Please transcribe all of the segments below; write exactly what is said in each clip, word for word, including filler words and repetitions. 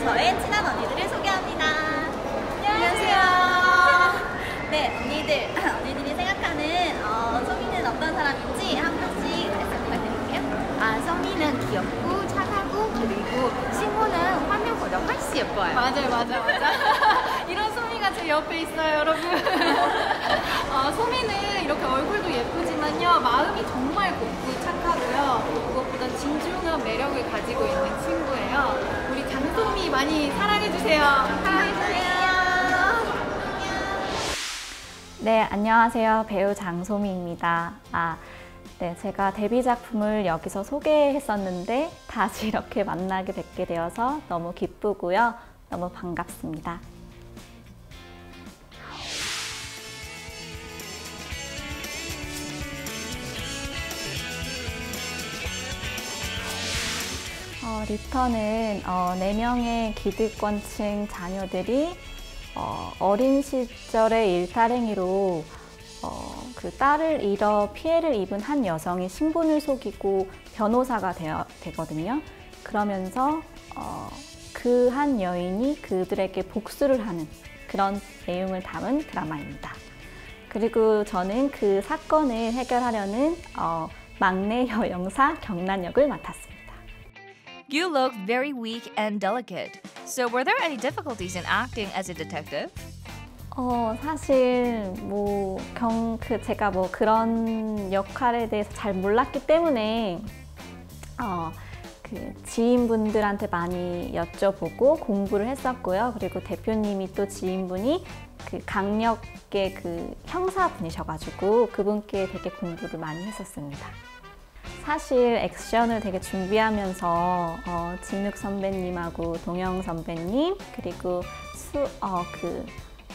저의 친한 언니들을 소개합니다. 안녕하세요. 네, 언니들, 언니들이 생각하는 어, 소미는 어떤 사람인지 한 분씩 말씀 부탁드릴게요. 아, 소미는 귀엽고 착하고 그리고 친구는 화면보다 훨씬 예뻐요. 맞아요, 맞아요, 맞아요. 이런 소미가 제 옆에 있어요, 여러분. 어, 소미는 이렇게 얼굴도 예쁘지만요, 마음이 정말 곱고 착하고요. 무엇보다 진중한 매력을 가지고 있는 친구예요. 우리 장소미 많이 사랑해주세요. 사랑해주세요. 네, 안녕하세요. 배우 장소미입니다. 아, 네, 제가 데뷔 작품을 여기서 소개했었는데 다시 이렇게 만나게 뵙게 되어서 너무 기쁘고요. 너무 반갑습니다. 어, 리턴은 어, 네 명의 기득권층 자녀들이 어, 어린 시절의 일탈행위로 어, 그 딸을 잃어 피해를 입은 한 여성이 신분을 속이고 변호사가 되어, 되거든요. 그러면서 어, 그 한 여인이 그들에게 복수를 하는 그런 내용을 담은 드라마입니다. 그리고 저는 그 사건을 해결하려는 어, 막내 여영사 경란 역을 맡았습니다. You look very weak and delicate. So were there any difficulties in acting as a detective? 어, 사실 뭐 경, 그 제가 뭐 그런 역할에 대해서 잘 몰랐기 때문에 어, 그 지인분들한테 많이 여쭤보고 공부를 했었고요. 그리고 대표님이 또 지인분이 그 강력계 그 형사분이셔가지고 그분께 되게 공부를 많이 했었습니다. 사실 액션을 되게 준비하면서 어, 진욱 선배님하고 동영 선배님 그리고 수, 어, 그,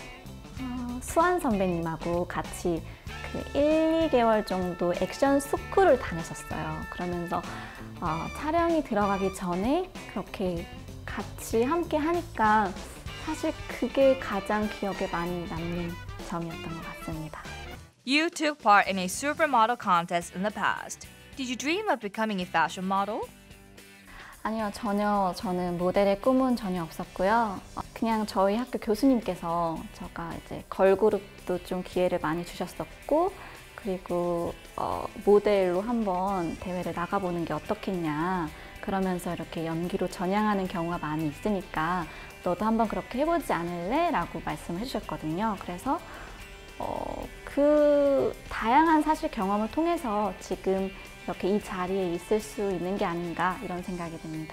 어, 수환 선배님하고 같이 그 일, 이 개월 정도 액션 스쿨을 다녔었어요. 그러면서 어, 촬영이 들어가기 전에 그렇게 같이 함께 하니까 사실 그게 가장 기억에 많이 남는 점이었던 것 같습니다. You took part in a supermodel contest in the past. Did you dream of becoming a fashion model? 아니요, 전혀 저는 모델의 꿈은 전혀 없었고요. 그냥 저희 학교 교수님께서 제가 이제 걸그룹도 좀 기회를 많이 주셨었고 그리고 어, 모델로 한번 대회를 나가보는 게 어떻겠냐 그러면서 이렇게 연기로 전향하는 경우가 많이 있으니까 너도 한번 그렇게 해보지 않을래? 라고 말씀을 해주셨거든요. 그래서 어, 그 다양한 사실 경험을 통해서 지금 이렇게 이 자리에 있을 수 있는 게 아닌가 이런 생각이 듭니다.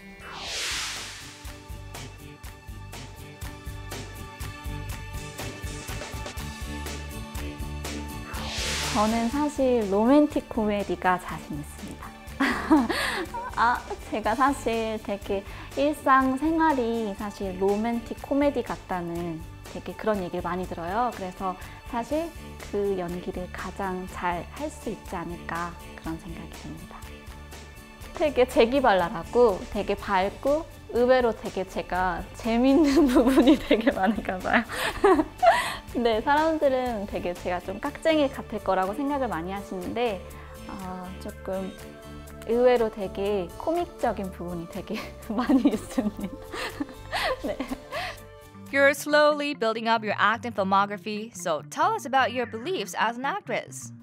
저는 사실 로맨틱 코미디가 자신 있습니다. 아, 제가 사실 되게 일상생활이 사실 로맨틱 코미디 같다는 되게 그런 얘기를 많이 들어요. 그래서 사실 그 연기를 가장 잘 할 수 있지 않을까 그런 생각이 듭니다. 되게 재기발랄하고 되게 밝고 의외로 되게 제가 재밌는 부분이 되게 많은가 봐요. 근데 사람들은 되게 제가 좀 깍쟁이 같을 거라고 생각을 많이 하시는데 어, 조금 의외로 되게 코믹적인 부분이 되게 많이 있습니다. 네. You're slowly building up your acting filmography, so tell us about your beliefs as an actress.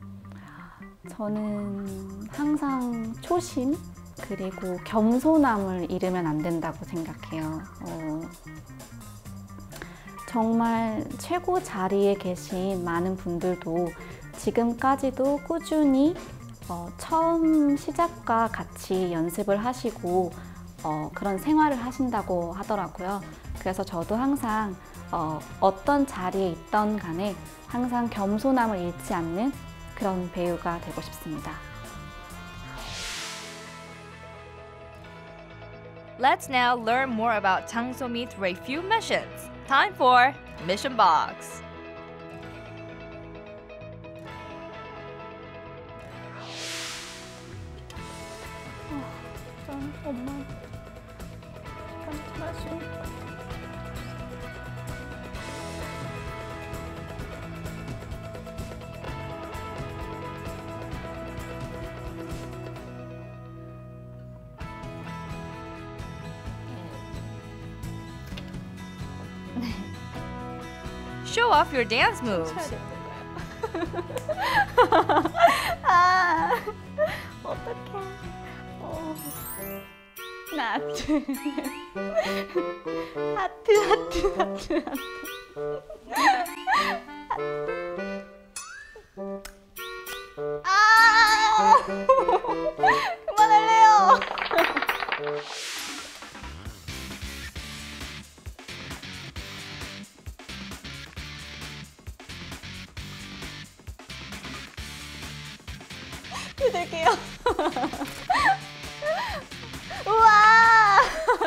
저는 항상 초심 그리고 겸손함을 잃으면 안 된다고 생각해요. 어, 정말 최고 자리에 계신 많은 분들도 지금까지도 꾸준히 어, 처음 시작과 같이 연습을 하시고 어, 그런 생활을 하신다고 하더라고요. 그래서 저도 항상 어, 어떤 자리에 있던 간에 항상 겸손함을 잃지 않는 그런 배우가 되고 싶습니다. Let's now learn more about Jang So-mi through a few missions. Time for Mission Box. 엄마, 시간 Show off your dance moves. 아, 어떡해. 어. 하나, 둘, 하트, 하트, 하트, 하트. 아! 그만할래요. 해드릴게요. 우와!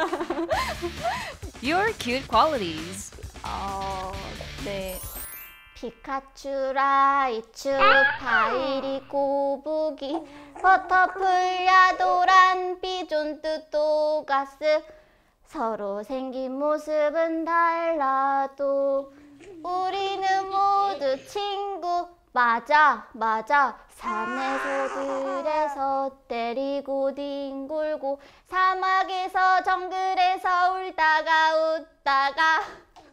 Your cute qualities. 어, 네. 피카츄, 라이츄, 파이리, 꼬부기, 버터풀야, 도란, 비존드, 또가스. 서로 생긴 모습은 달라도 우리는 모두 친구. 맞아, 맞아. 산에서 들에서 때리고 뒹굴고 사막에서 정글에서 울다가 웃다가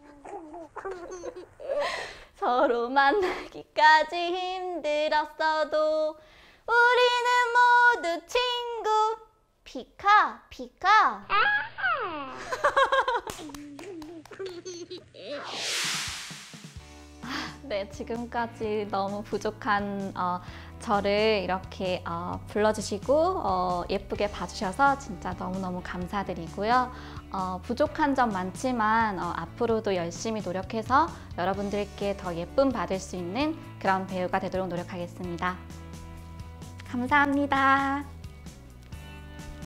서로 만나기까지 힘들었어도 우리는 모두 친구. 피카, 피카. 네, 지금까지 너무 부족한 어, 저를 이렇게 어, 불러주시고 어, 예쁘게 봐주셔서 진짜 너무너무 감사드리고요. 어, 부족한 점 많지만 어, 앞으로도 열심히 노력해서 여러분들께 더 예쁨 받을 수 있는 그런 배우가 되도록 노력하겠습니다. 감사합니다.